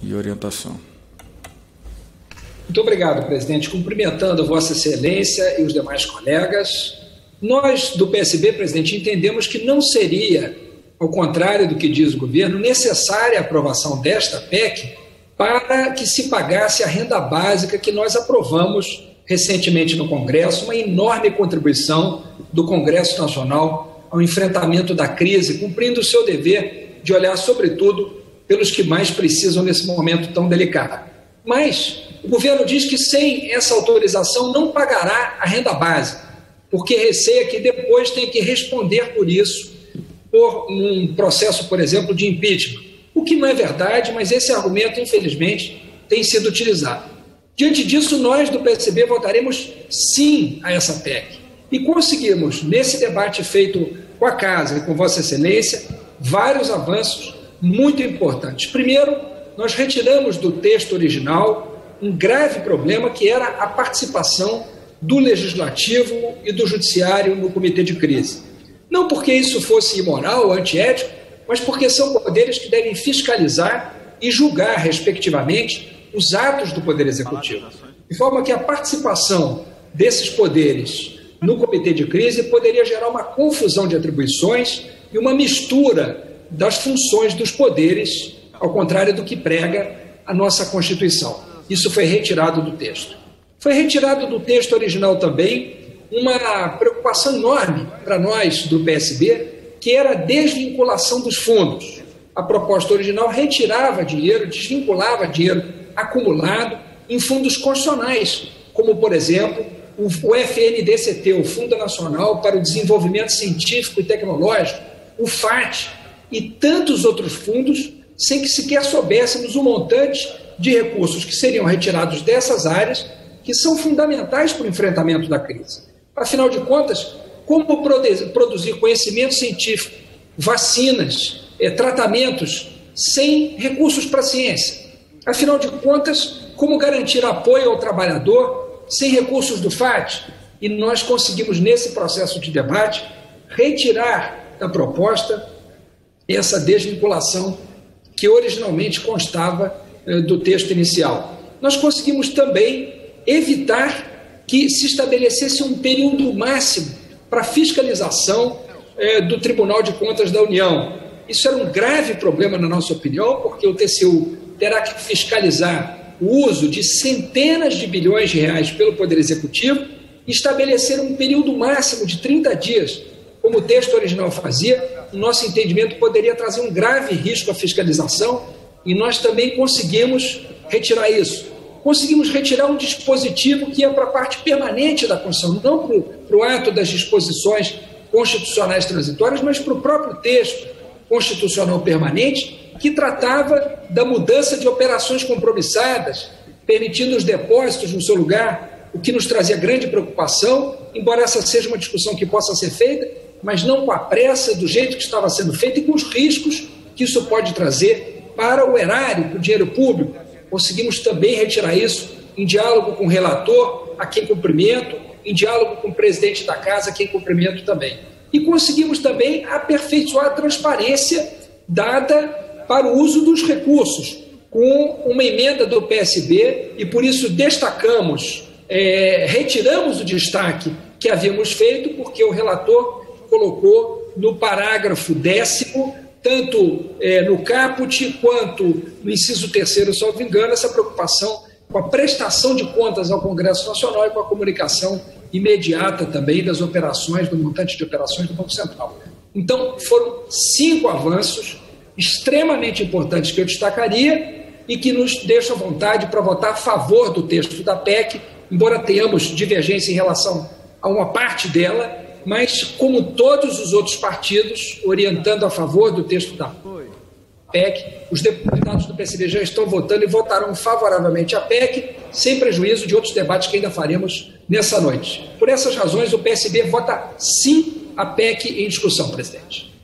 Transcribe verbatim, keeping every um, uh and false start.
e orientação. Muito obrigado, presidente. Cumprimentando Vossa Excelência e os demais colegas, nós do P S B, presidente, entendemos que não seria, ao contrário do que diz o governo, necessária a aprovação desta P E C para que se pagasse a renda básica que nós aprovamos recentemente no Congresso, uma enorme contribuição do Congresso Nacional ao enfrentamento da crise, cumprindo o seu dever de olhar, sobretudo, pelos que mais precisam nesse momento tão delicado. Mas o governo diz que sem essa autorização não pagará a renda básica, porque receia que depois tem que responder por isso, por um processo, por exemplo, de impeachment. O que não é verdade, mas esse argumento, infelizmente, tem sido utilizado. Diante disso, nós do P S B votaremos sim a essa P E C. E conseguimos, nesse debate feito com a Casa e com Vossa Excelência, vários avanços muito importantes. Primeiro, nós retiramos do texto original um grave problema que era a participação do Legislativo e do Judiciário no Comitê de Crise. Não porque isso fosse imoral ou antiético, mas porque são poderes que devem fiscalizar e julgar, respectivamente, os atos do Poder Executivo. De forma que a participação desses poderes no Comitê de Crise poderia gerar uma confusão de atribuições e uma mistura das funções dos poderes, ao contrário do que prega a nossa Constituição. Isso foi retirado do texto. Foi retirado do texto original também uma preocupação enorme para nós do P S B, que era a desvinculação dos fundos. A proposta original retirava dinheiro, desvinculava dinheiro acumulado em fundos constitucionais, como, por exemplo, o F N D C T, o Fundo Nacional para o Desenvolvimento Científico e Tecnológico, o F A T, e tantos outros fundos, sem que sequer soubéssemos o montante de recursos que seriam retirados dessas áreas, que são fundamentais para o enfrentamento da crise. Afinal de contas, como produzir conhecimento científico, vacinas, eh, tratamentos, sem recursos para a ciência? Afinal de contas, como garantir apoio ao trabalhador sem recursos do F A T? E nós conseguimos, nesse processo de debate, retirar da proposta essa desvinculação que originalmente constava eh, do texto inicial. Nós conseguimos também evitar que se estabelecesse um período máximo para fiscalização eh, do Tribunal de Contas da União. Isso era um grave problema, na nossa opinião, porque o T C U terá que fiscalizar o uso de centenas de bilhões de reais pelo Poder Executivo e estabelecer um período máximo de trinta dias, como o texto original fazia. No nosso entendimento, poderia trazer um grave risco à fiscalização e nós também conseguimos retirar isso. Conseguimos retirar um dispositivo que ia para a parte permanente da Constituição, não para o ato das disposições constitucionais transitórias, mas para o próprio texto constitucional permanente, que tratava da mudança de operações compromissadas, permitindo os depósitos no seu lugar, o que nos trazia grande preocupação, embora essa seja uma discussão que possa ser feita, mas não com a pressa, do jeito que estava sendo feita e com os riscos que isso pode trazer para o erário, para o dinheiro público. Conseguimos também retirar isso em diálogo com o relator, a quem cumprimento, em diálogo com o presidente da Casa, a quem cumprimento também. E conseguimos também aperfeiçoar a transparência dada para o uso dos recursos, com uma emenda do P S B, e por isso destacamos, é, retiramos o destaque que havíamos feito, porque o relator colocou no parágrafo décimo, tanto é, no caput quanto no inciso terceiro, salvo engano, essa preocupação com a prestação de contas ao Congresso Nacional e com a comunicação imediata também das operações, do montante de operações do Banco Central. Então, foram cinco avanços extremamente importantes que eu destacaria e que nos deixam à vontade para votar a favor do texto da P E C, embora tenhamos divergência em relação a uma parte dela, mas, como todos os outros partidos, orientando a favor do texto da P E C, os deputados do P S B já estão votando e votarão favoravelmente à P E C, sem prejuízo de outros debates que ainda faremos nessa noite. Por essas razões, o P S B vota sim a P E C em discussão, presidente.